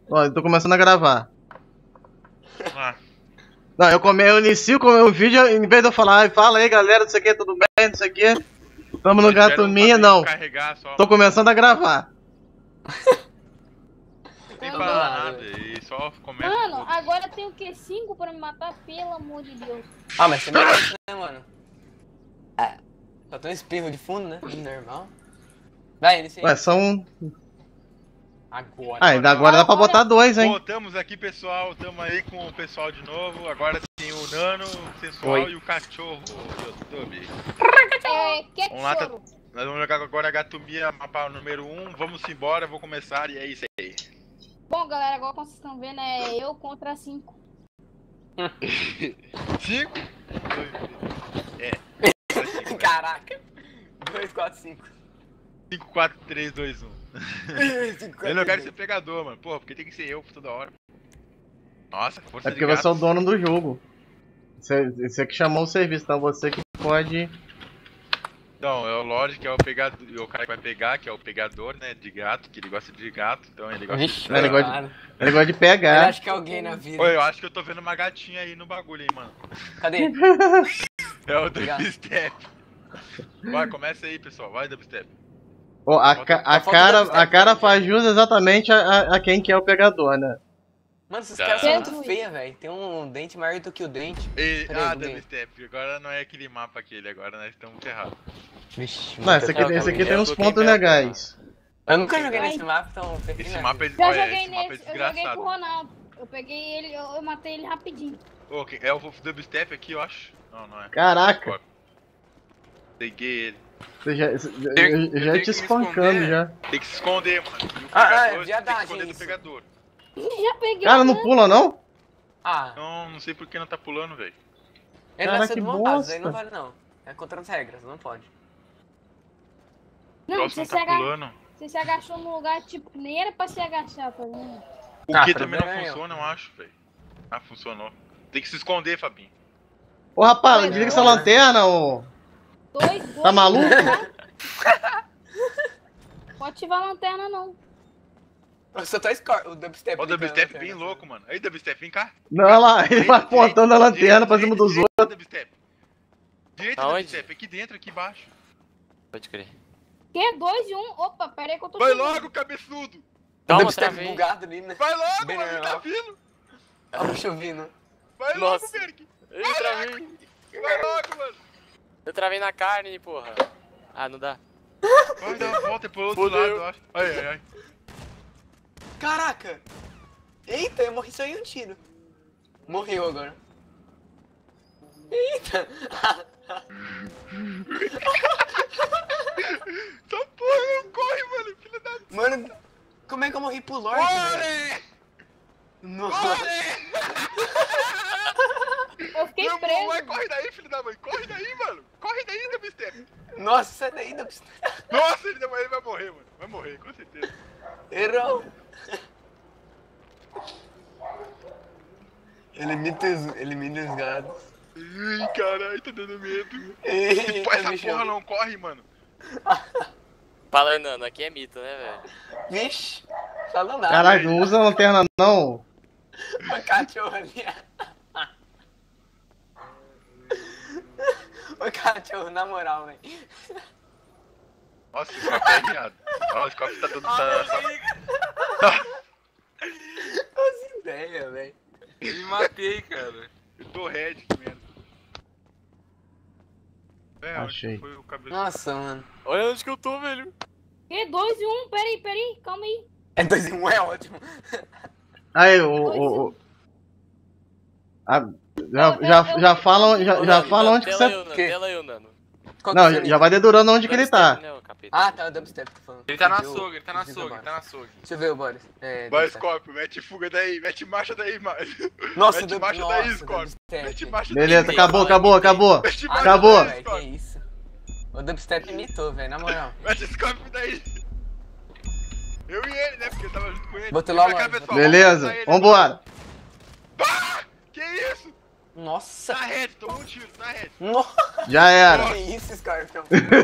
Ó, eu tô começando a gravar. Ah. Não, eu inicio o vídeo, em vez de eu falar, fala aí galera, não sei o que, tudo bem, não sei o que. Tamo no Gatomia, não. Só, tô começando a gravar. Nem fala nada, e só começa. Mano, agora tem o que? 5 pra me matar? Pelo amor de Deus. Ah, mas você merece, né, mano? É. Só tem um espirro de fundo, né? Normal. Vai, inicia aí. Ué, são... Agora. Ah, ainda agora dá pra botar dois, hein? Voltamos aqui, pessoal. Tamo aí com o pessoal de novo. Agora tem o Nano, o Sensual e o Cachorro do YouTube. Vamos lá, Cachorro. nós vamos jogar agora a Gatomia, mapa número 1. Vamos embora, vou começar e é isso aí. Bom, galera, agora como vocês estão vendo, é eu contra 5. 5? Caraca. 2, 4, 5. 5, 4, 3, 2, 1. Eu não quero ser pegador, mano. Porra, porque tem que ser eu toda hora. Nossa, força É de porque gato. você é o dono do jogo. Você que chamou o serviço, então você que pode... Então, é o Lorde que é o pegador, o cara que vai pegar, que é o pegador, né, de gato, que ele gosta de gato, então ele gosta Vixe, de... Ele gosta de Eu pegar. acho que é alguém na vida. Oi, eu acho que eu tô vendo uma gatinha aí no bagulho, hein, mano. Cadê? É o Dubstep. Vai, começa aí, pessoal, vai, Dubstep. Oh, a cara faz jus exatamente a quem que é o pegador, né? Mano, esses Tá. caras são muito feios, velho. Tem um dente maior do que o dente. E, Peraí, buguei. Dubstep, agora não é aquele mapa aquele, agora nós estamos errados. Vixe, Não, esse aqui tem uns pontos legais. Eu nunca joguei nesse mapa, então... Esse mapa é, Já olha, joguei esse mapa é nesse, eu joguei com o desgraçado. Ronaldo. Eu peguei ele, eu matei ele rapidinho. Ok, é o Dubstep aqui, eu acho. Não, não é. Caraca, Peguei ele. você já, Eu já tenho te que me espancando esconder. já. Tem que se esconder, mano. E o Ah, pegador, é tem que viadagem se esconder do isso. pegador. Já peguei Cara, o não Nano. pula não? Ah, Não sei por que não tá pulando, velho. ele Cara, nasceu que do vontade, isso aí bosta. não vale não. É contra as regras, não pode. O Não, próximo você não se, tá pulando. você se agachou no lugar, tipo, nem era pra se agachar, tá vendo? O Ah, que pra também não ver, né, funciona, eu acho, velho. Ah, funcionou. Tem que se esconder, Fabinho. Ô rapaz, desliga essa lanterna, ô. Dois, Tá maluco? Pode ativar a lanterna, não. Só tá o Dubstep. Ó, o Dubstep ligando, bem né? louco, mano. Aí, Dubstep, vem cá. Não, olha lá, ele vai apontando a lanterna pra cima dos outros. Direita, Dubstep. Direita, Aonde? Dubstep. Aqui dentro, aqui embaixo. Pode crer. Que? 2 e 1? Opa, pera aí que eu tô Vai chegando. logo, cabeçudo. O Calma, Dubstep travei. bugado ali, né? Vai logo, Bem mano. Tá normal. vindo. Olha o chovendo. Vai logo, Nossa. Berg. Eu travei. Vai logo, mano. Eu travei na carne, porra. Ah, não dá. Vai dar uma volta pro outro Fudeu. lado, eu acho. Ai, ai, ai. Caraca! Eita, eu morri só em um tiro. Morreu agora. Eita! Essa porra não corre, mano. Filho da... Mano, como é que eu morri pro Lorde, velho? Corre! Nossa! Eu fiquei Não, preso. vai, corre daí, filho da mãe. Corre daí, mano. Corre daí, Dubstep. Nossa, sai daí, Dubstep. Nossa, ele vai morrer, mano. Vai morrer, com certeza. Errou! Elimina os gatos. Ai, caralho, tá dando medo. Eita, Pô, essa bicho. porra não corre, mano. Fala, Nano, aqui é mito, né, velho? Vixe, falou nada. Caralho, não usa a lanterna não. O cachorro ali. O cachorro, na moral, velho. Nossa, esse copo é viado. Nossa, esse copo tá dando... As ideias, velho. Me matei, cara. Eu tô red, que merda. É, Achei. Foi o cabeça. Nossa, mano. Olha onde que eu tô, velho. Que? 2 e 1? Pera aí, calma aí. É 2 em 1, é ótimo. Aí, já falam onde que você... Tela aí, Nano. Qual que é o seu Não, já vai dedurando onde que ele tá. Não, capeta. Ah, tá, o Dubstep, tô falando. Ele tá na Deixa eu- açougue, ele tá na deixa eu ver o açougue, ele tá na açougue. Deixa eu ver o Boris. Vai, Dubstep. Scorpio, mete fuga daí, mete marcha daí, mano. Nossa, mete marcha daí, Scorpio. Dubstep. Mete marcha Beleza, daí. acabou. Mete marcha Acabou. daí, Véio, que Scorpio. isso. O Dubstep imitou, velho, na moral. Mete esse Scorpio daí. Eu e ele, né? Porque eu tava junto com ele. Bota lá o Vem pra cá, Lorde, pessoal, Beleza, vamos matar ele. vambora. Ah, que isso? Nossa. Na rede, tomou um tiro, na rede. Nossa. Já era. Que isso, Scorpion?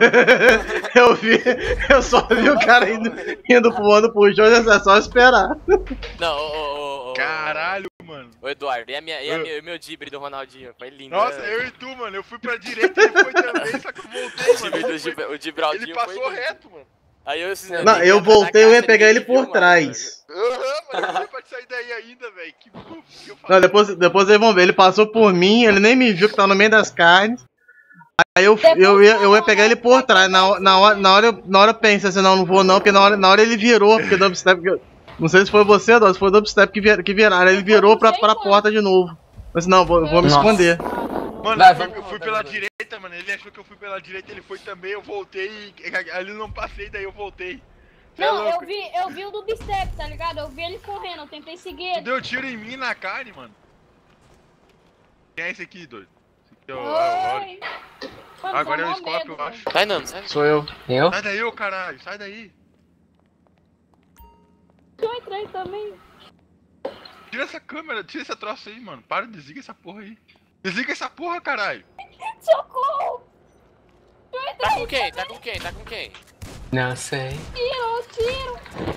Eu só vi o cara indo voando pro chão, é só esperar. Não, ô. Caralho, mano. Ô, Eduardo, e o meu dibre do Ronaldinho? Foi lindo. Nossa, né? eu e tu, mano. Eu fui pra direita e ele foi também, só que eu voltei, mano. O Dibraldinho Ele passou foi lindo. reto, mano. Aí eu Não, eu voltei, eu ia pegar ele por trás. Aham, mano. Não pode sair daí ainda, velho. Que burro que eu Não, faço. depois vocês vão ver, ele passou por mim, ele nem me viu que tava no meio das carnes. Aí eu ia pegar ele por trás. Na hora eu pensei assim, não vou não, porque na hora ele virou, porque dubstep. Não sei se foi você, Eduardo, se foi o dubstep que viraram. Aí ele virou pra porta de novo. Eu disse, não, vou me esconder. Mano, Vai, eu fui pela direita, mano. Ele achou que eu fui pela direita, ele foi também, eu voltei. Aí ele não passei, daí eu voltei. Cê é Não, louco. eu vi o do Bistec, tá ligado? Eu vi ele correndo, eu tentei seguir Tu ele. deu tiro em mim na carne, mano. Quem é esse aqui, doido? Esse aqui é o Lore. Oi. Mano, Agora é dá o mó Scorpio, medo, eu acho. Sai não, sai. Sou eu. Eu? Sai daí, ô caralho, sai daí. velho. Eu entrei também. Tira essa câmera, tira esse troço aí, mano. Para, desliga essa porra aí. Desliga essa porra, caralho. Socorro! Tá com quem? Tá com quem? Tá com quem? Não sei. Tiro!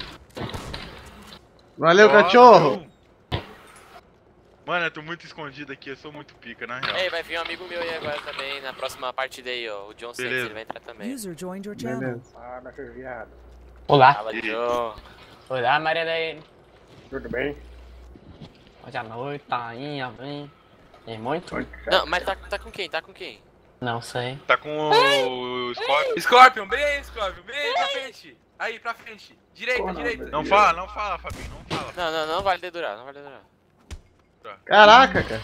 Valeu, Ó, cachorro. não. Mano, eu tô muito escondido aqui, eu sou muito pica, na real. Ei, vai vir um amigo meu aí agora também, na próxima partida aí, ó. O John Sainz, Beleza. ele vai entrar também. User joined your channel. Beleza. Olá. Fala, John. Olá, Maria daí. Tudo bem? Hoje à noite, tainha, vem. E muito? Não, mas tá com quem? Tá com quem? Não sei. Tá com o Scorpio. Scorpion, bem aí, Scorpion, bem aí pra frente. Aí, pra frente. Direita, direita. Não fala, Fabinho, não fala. Não vale dedurar, não vale dedurar. Caraca, cara.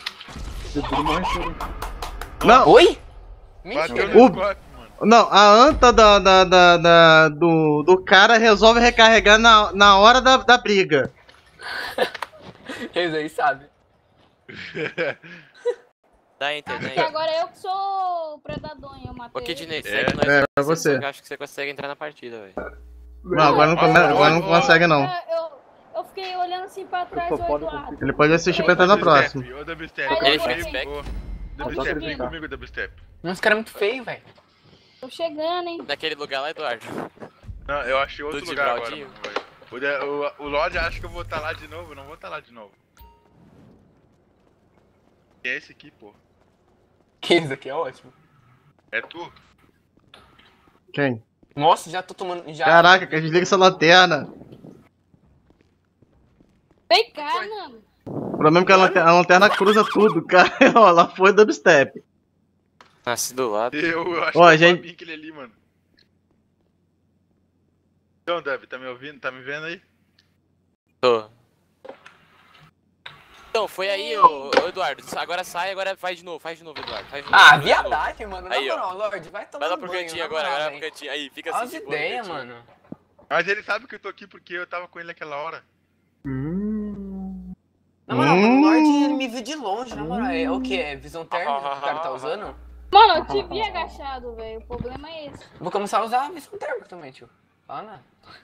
Não, Oi? Bateu Mentira. no Scorpio, mano. não, a anta do cara resolve recarregar na hora da briga. Eles aí sabem. Dá enter, dá Porque enter. agora eu que sou o predador, hein? Eu matei Ô, Kidney, É. segue nós. É você. Eu acho que você consegue entrar na partida, velho. Não, agora não consegue não. Eu fiquei olhando assim pra trás, o Eduardo. Ele pode assistir pra entrar na próxima. Ô, Dubstep, Ele vem faz comigo. back. Ô, Dubstep, vem comigo, Dubstep. Uns caras muito feios, velho. Tô chegando, hein? Naquele lugar lá, Eduardo. Não, eu achei outro Do lugar agora, Gibraldinho? mano, velho. O Lorde acha que eu vou estar lá de novo, eu não vou estar lá de novo. Quem é esse aqui, pô? Isso aqui é ótimo. É tu? Quem? Nossa, já tô tomando. Já... Caraca, cara, desliga essa lanterna. Vem cá, mano. O problema é que a lanterna cruza tudo, cara. Ó, lá foi dubstep. Nasci do lado. Eu acho Ó, que é o gente- Fabinho aquele ali, mano. Então, Dub, tá me ouvindo? Tá me vendo aí? Tô. Então, foi aí, ô Eduardo. Agora sai, agora faz de novo, Eduardo. Faz de novo, Ah, faz de novo. viadagem, mano. Na Aí, ó. moral, Lorde, vai tomar Vai lá um pro banho, cantinho na agora, moral, vai lá pro velho. cantinho. Aí, fica Olha assim, as de boa no ideias, cantinho. mano. Mas ele sabe que eu tô aqui porque eu tava com ele naquela hora. Na moral, mano, o Lorde ele me viu de longe, na moral. É o que? É visão térmica que o cara tá usando? Mano, eu te vi agachado, velho. O problema é esse. Vou começar a usar a visão térmica também, tio. Fala nada.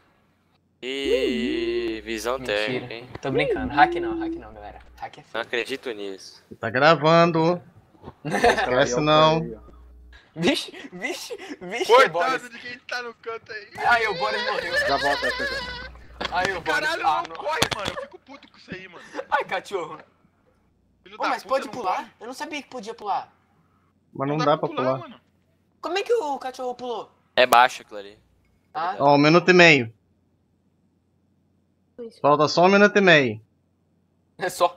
E visão Mentira. térmica, hein? Tô brincando. Hack não, galera. Hack é Não feio. acredito nisso. Tá gravando. Não esquece não. Vixe, Boris. Coitado de quem tá no canto aí. Aí, o Boris morreu. Já volta aí, Aí, o Boris. Caralho, Ah, não não. corre, mano. Eu fico puto com isso aí, mano. Ai, cachorro. Filho Ô, da mas puta, pode não pular? corre. Eu não sabia que podia pular. Mas não dá pra pular. mano. Como é que o cachorro pulou? É baixo aquilo ali. Ah, Ó, 1 minuto e meio. Falta só 1 minuto e meio. é só.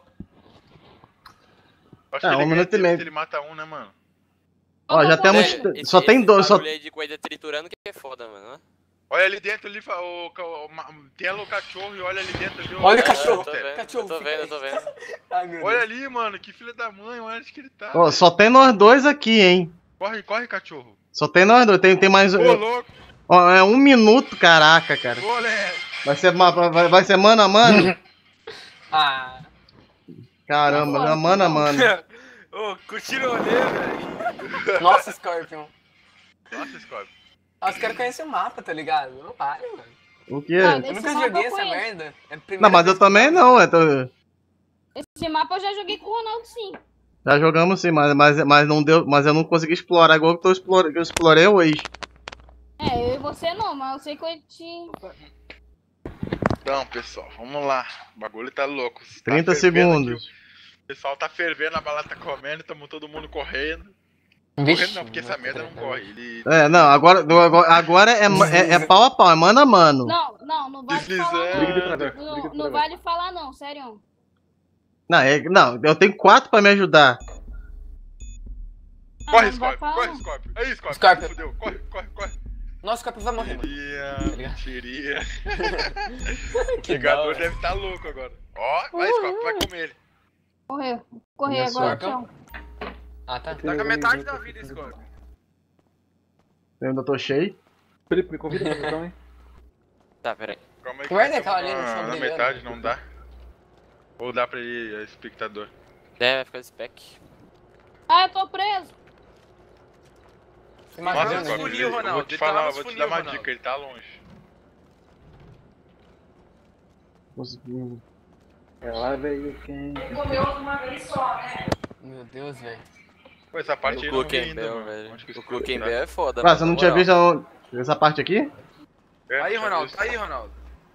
Acho É, que ele 1 minuto ganha e meio. se ele mata um, né, mano? Ó, já temos. Velho, Só tem dois. Esse Só... barulho aí de coisa triturando que é foda, mano. né? Olha ali dentro ali, tem o cachorro e olha ali dentro ali. Olha o É, cachorro. eu tô vendo, Cachorro, eu tô fica vendo, aí. eu tô vendo. Ai, meu Olha Deus. ali, mano, que filho da mãe, olha onde que ele tá. Ó, só tem nós dois aqui, hein? Corre, cachorro. Só tem nós dois. Tem mais. Ô, louco, Ó, é 1 minuto, caraca, cara. moleque. Vai ser mano a mano? Ah, Caramba, mano a mano. Ô, curtiram o rolê, velho. nossa, Scorpion. Nossa, Scorpio. Ah, os caras conhecem o mapa, tá ligado? Não vale, mano. O quê? Mano, Eu esse nunca mapa joguei eu essa conheço. merda. É a primeira Não, mas eu vez que também jogo. não. Eu Esse mapa eu já joguei com o Ronaldo, sim. Já jogamos sim, mas não deu. Mas eu não consegui explorar igual que eu explorei hoje. É, eu e você não, mas eu sei que eu te... Então, pessoal, vamos lá. O bagulho tá louco. 30 tá fervendo segundos. aqui. O pessoal tá fervendo, a bala tá comendo, tamo todo mundo correndo. Vixe, Correndo não, porque essa merda não corre. Ele Não, agora é pau a pau, é mano a mano. Não vale falar deslizando. não. Não vale falar não, sério. Não, eu tenho 4 pra me ajudar. Corre, não vai Scorpio, falar, corre, não. Scorpio. Aí, Scorpio. Scorpio. Fudeu. Corre, corre, corre. Nossa, o Scorpio vai morrer, mano. Mentiria. O Que Pegador da hora. deve estar louco agora. Ó, vai, Scorpio, vai comer ele. Correr agora, Scorpio. tchau. Ah, tá. Tá com a metade da vida, Scorpio. Eu ainda tô cheio. Felipe, me convida pra então, hein? Tá, peraí. Calma aí, Guarda que aquela ali no estamos chão na brilhando. metade, não dá. Ou dá pra ir, espectador. Vai ficar spec. Ah, eu tô preso. Imagina, Nossa, Vamos Scorpio, funil, eu vou Ronaldo, te ele tá falar, lá eu vou nos te dar uma funil, dica, ele tá longe. Ela veio quem? Meu Deus, velho. Pô, essa parte aí O não vi Cloaken ainda, Bell, mano. velho. Onde que O Scorpio Cloaken tá? Bell é foda. Ah, você não na tinha moral. visto essa parte aqui? É, Aí, tinha Ronaldo, visto. tá aí, Ronaldo.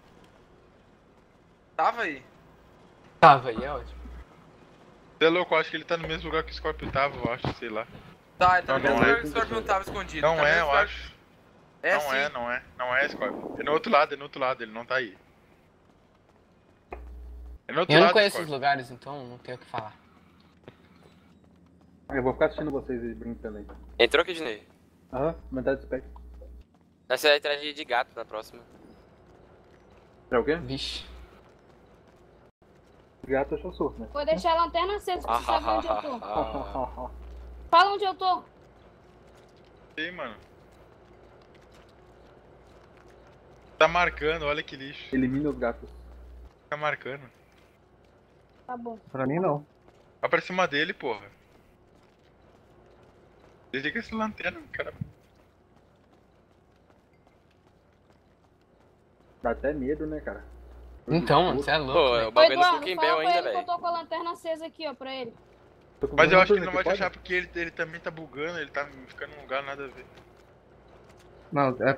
Tava aí. Tava aí, é ótimo. Você é louco, eu acho que ele tá no mesmo lugar que o Scorpio tava, eu acho, sei lá. Tá, ele tá no Não, mesmo não lugar é. que o Scorpio não tava escondido. Não Tá no é, mesmo eu lugar- acho. É Não sim. é, não é. Não é, Scorpio. É no outro lado, ele não tá aí. É no outro Eu não lado, conheço os Scorpio. lugares, então não tenho o que falar. Eu vou ficar assistindo vocês aí brincando aí. Entrou, Kidney? Aham, metade do spec. Você vai entrar de gato na próxima. É o quê? Vixe. Gato eu sou, né? Vou deixar a lanterna acesa pra você saber onde eu tô. Fala onde eu tô. Ei, mano. Tá marcando, olha que lixo. Elimina os gatos. Tá marcando. Tá bom. Pra mim não. Vai pra cima dele, porra. Desliga essa lanterna, cara. Dá até medo, né, cara? Então, mano, você é louco, Pô, velho. o Ô, bagulho é no Eduardo, Cloaken fala Bell pra ainda, ele que eu velho. tô com a lanterna acesa aqui, ó, pra ele. Tô com Mas eu uma acho que ele não lanterna vai aqui, te achar pode? porque ele também tá bugando, ele tá ficando num lugar nada a ver. Não, é.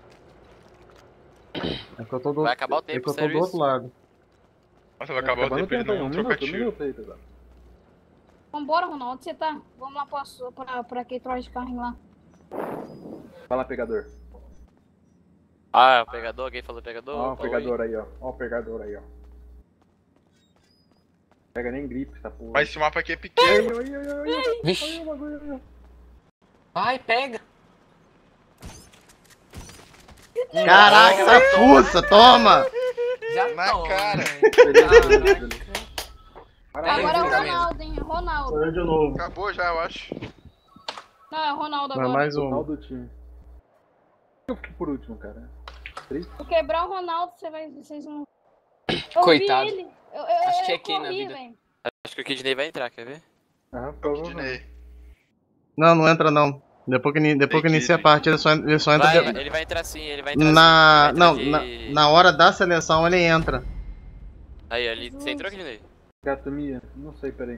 É que eu tô do, Vai acabar o é tempo, que eu tô sério do outro isso? lado. Nossa, vai acabar o Acabando tempo, ele aí, não um troca minuto, um tiro. minuto aí, pessoal. Vambora, Ronaldo, onde você tá? Vamos lá pra aquele troço de carrinho lá. Fala, pegador. Ah, é o pegador? Alguém falou pegador? Ó o Opa, pegador aí, ó. Ó o pegador aí, ó. Pega nem gripe essa porra. Mas esse mapa aqui é pequeno. Ai, Vixe. o bagulho aí, ó. Vai, pega. Caraca, fuça, toma! Já Na toma, cara. velho. Beleza, beleza. Peraí, Agora é o fica mesmo. Ronaldo, hein? Ronaldo. Sou eu de novo. Acabou já, eu acho. Não, é o Ronaldo Vai agora. mais Final um. do time. Eu fiquei por último, cara. Triste. Se eu quebrar o Ronaldo, vocês vão... Coitado. Eu vi ele. Acho que é eu quem na corri, vida? velho. Acho que o Kidney vai entrar, quer ver? Ah, provavelmente. Dinei. Não, não entra não. Depois que inicia a partida, ele só entra Vai, de... ele vai entrar sim, ele vai entrar Na. sim. Não, Ele vai entrar de- na hora da seleção ele entra. Aí, ali, você entrou, Kidney? Gato Mia, não sei, peraí.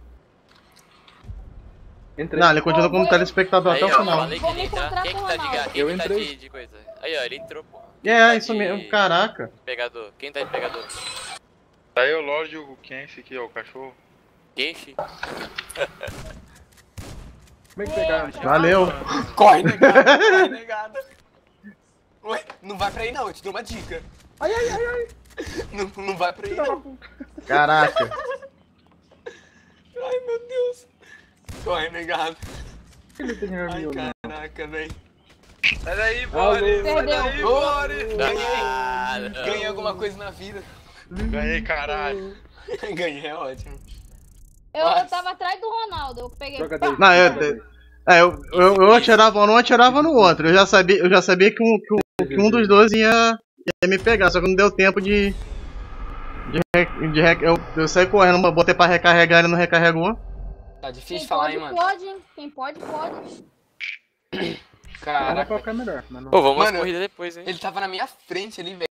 Entrei. Não, ele continua como Ô, telespectador Aí, até o ó, final. falei que ele ia entrar. Vamos Quem que tá de encontrar gato? Quem Eu que tá entrei. de coisa? Aí, ó, ele entrou, pô. É, isso mesmo, caraca. Pegador. Quem tá de pegador? Tá aí o Lorde e o Kenshi aqui, ó, o cachorro. Kenshi? Como é que pegaram? Valeu. Corre, negado. Corre, negado. Ué, não vai pra aí não, eu te dou uma dica. Ai, ai, ai, ai. Não vai pra aí não. Caraca. Ai, meu Deus. Corre, negado. Ele tem Ai, arminho, né? caraca, velho. Sai daí, Boris. Sai Perdeu. daí, Boris. Ganhei alguma coisa na vida. Ganhei, caralho. Ganhei, é ótimo. Eu tava atrás do Ronaldo. Eu peguei. Joga pá. daí. Não, joga daí. eu atirava um, não atirava no outro. Eu já sabia que um dos dois ia me pegar, só que não deu tempo eu saí correndo, botei pra recarregar, ele não recarregou. Tá difícil Quem falar, pode, hein, mano. pode, hein? Quem pode, pode. Era pra Caraca. ficar melhor, mas não. Pô, vamos Mano, nas corridas depois, hein? Ele tava na minha frente ali, velho.